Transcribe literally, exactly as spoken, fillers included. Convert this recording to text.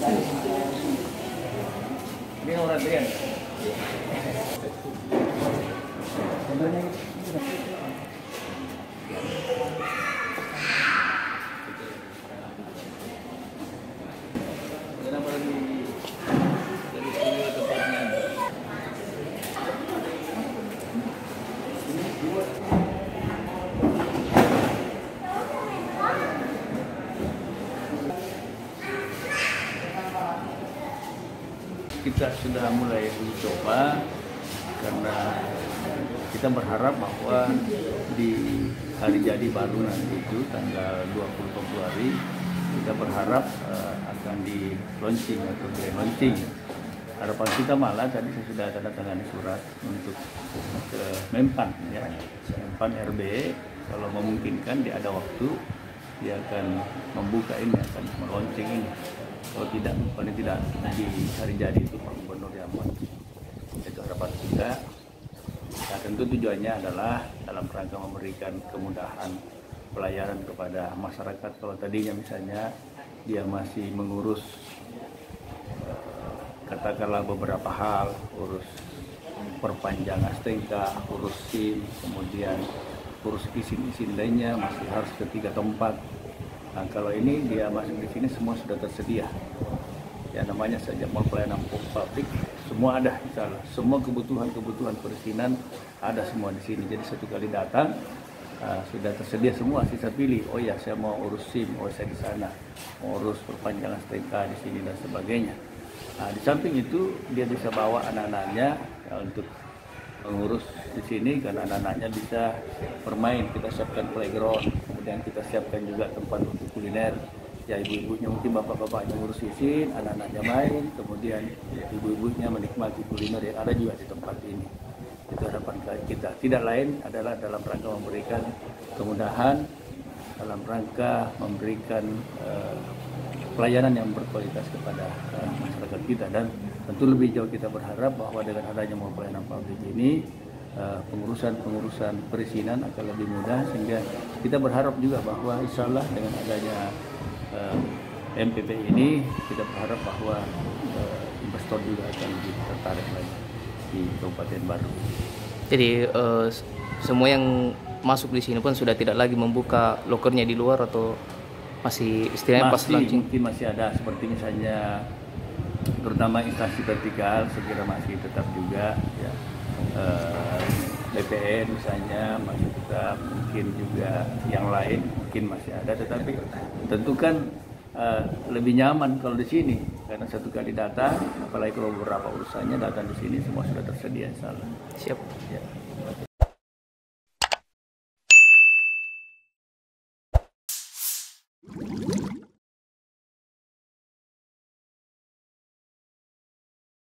Ini orang Adrian. Kita sudah mulai uji coba karena kita berharap bahwa di hari jadi baru nanti itu tanggal dua puluh Februari kita berharap uh, akan di launching atau grand launching. Harapan kita malah tadi saya sudah tanda tangani surat untuk ke Mempan ya, Mempan R B kalau memungkinkan dia ada waktu dia akan membuka ini, akan melaunching ini. Kalau tidak, paling tidak di hari jadi itu Pak Gubernur yang launching. Itu harapan kita. Nah, tentu tujuannya adalah dalam rangka memberikan kemudahan pelayanan kepada masyarakat. Kalau tadinya misalnya dia masih mengurus katakanlah beberapa hal, urus perpanjangan S T N K, urus SIM, kemudian urus izin-izin lainnya masih harus ke tiga tempat. Nah, kalau ini dia masuk di sini semua sudah tersedia. Ya namanya saja mau pelayanan publik, semua ada misalnya. Semua kebutuhan-kebutuhan perizinan ada semua di sini. Jadi satu kali datang uh, sudah tersedia semua. Sisa pilih, oh ya saya mau urus SIM, oh saya di sana, mau urus perpanjangan S T N K di sini dan sebagainya. Nah, di samping itu dia bisa bawa anak-anaknya ya, untuk mengurus di sini karena anak-anaknya bisa bermain. Kita siapkan playground, kemudian kita siapkan juga tempat untuk kuliner. Ya ibu-ibunya mungkin bapak-bapaknya ngurus izin, anak-anaknya main, kemudian ibu-ibunya menikmati kuliner yang ada juga di tempat ini. Itu harapan kita. Tidak lain adalah dalam rangka memberikan kemudahan, dalam rangka memberikan uh, pelayanan yang berkualitas kepada uh, masyarakat kita, dan tentu lebih jauh kita berharap bahwa dengan adanya mau pelayanan publik ini pengurusan-pengurusan uh, perizinan akan lebih mudah, sehingga kita berharap juga bahwa insya Allah dengan adanya uh, M P P ini kita berharap bahwa uh, investor juga akan lebih tertarik lagi di Kabupaten Baru. Jadi uh, semua yang masuk di sini pun sudah tidak lagi membuka lokernya di luar atau masih istilahnya pas launching? Mungkin masih ada, seperti misalnya terutama instansi vertikal segera masih tetap juga ya. Uh, B P N misalnya masih tetap, mungkin juga yang lain mungkin masih ada, tetapi tentu kan uh, lebih nyaman kalau di sini karena satu kali datang, apalagi kalau beberapa urusannya datang di sini semua sudah tersedia insyaallah. Siap. Ya.